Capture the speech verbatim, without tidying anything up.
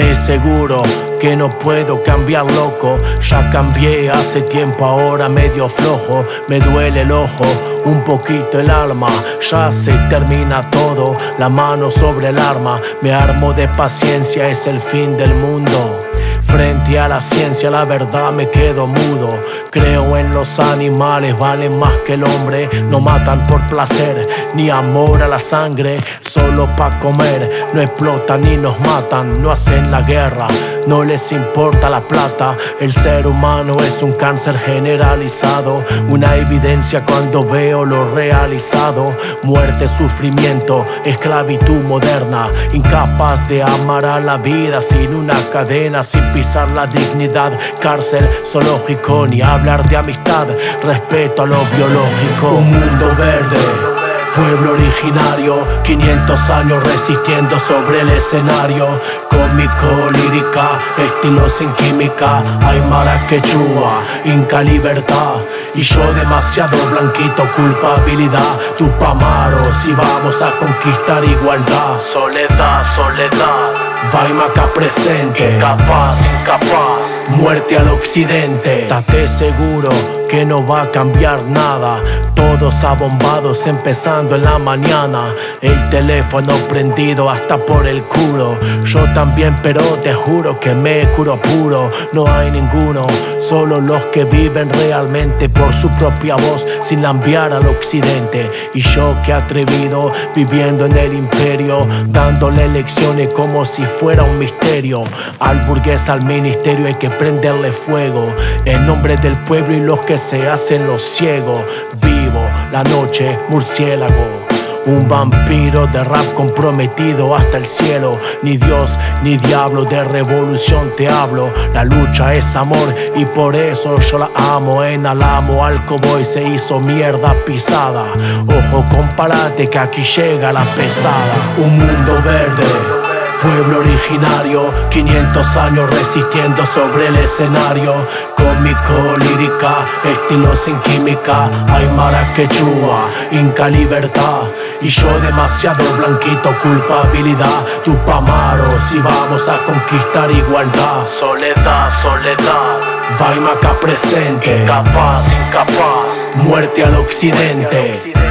Te aseguro que no puedo cambiar, loco. Ya cambié hace tiempo, ahora medio flojo. Me duele el ojo, un poquito el alma. Ya se termina todo, la mano sobre el arma. Me armo de paciencia, es el fin del mundo. Frente a la ciencia, la verdad me quedo mudo. Creo en los animales, valen más que el hombre. No matan por placer, ni amor a la sangre. Solo pa' comer, no explotan ni nos matan. No hacen la guerra, no les importa la plata. El ser humano es un cáncer generalizado. Una evidencia cuando veo lo realizado. Muerte, sufrimiento, esclavitud moderna. Incapaz de amar a la vida sin una cadena, sin pisar la dignidad. Cárcel, zoológico, ni hablar de amistad. Respeto a lo biológico. Un mundo verde, pueblo originario, quinientos años resistiendo sobre el escenario. Cómico, lírica, estilo sin química. Aymara, quechua, inca, libertad. Y yo demasiado blanquito, culpabilidad. Tupamaros y vamos a conquistar igualdad. Soledad, soledad, Baimaca presente. Incapaz, incapaz, muerte al occidente. Estate seguro que no va a cambiar nada. Todos abombados empezando en la mañana. El teléfono prendido hasta por el culo. Yo también, pero te juro que me curo puro. No hay ninguno, solo los que viven realmente por su propia voz, sin lambiar al occidente. Y yo que atrevido, viviendo en el imperio, dándole lecciones como si fuera un misterio. Al burgués, al ministerio hay que prenderle fuego. En nombre del pueblo y los que se hacen los ciegos. Vivo la noche, murciélago. Un vampiro de rap comprometido hasta el cielo. Ni Dios ni diablo, de revolución te hablo. La lucha es amor y por eso yo la amo. En Alamo al cowboy se hizo mierda pisada. Ojo, compárate que aquí llega la pesada. Un mundo verde, pueblo originario, quinientos años resistiendo sobre el escenario. Cómico, lírica, estilo sin química. Aymara, quechua, inca, libertad. Y yo demasiado blanquito, culpabilidad. Tupamaros y vamos a conquistar igualdad. Soledad, soledad, Baimaca presente. Incapaz, incapaz, muerte al occidente.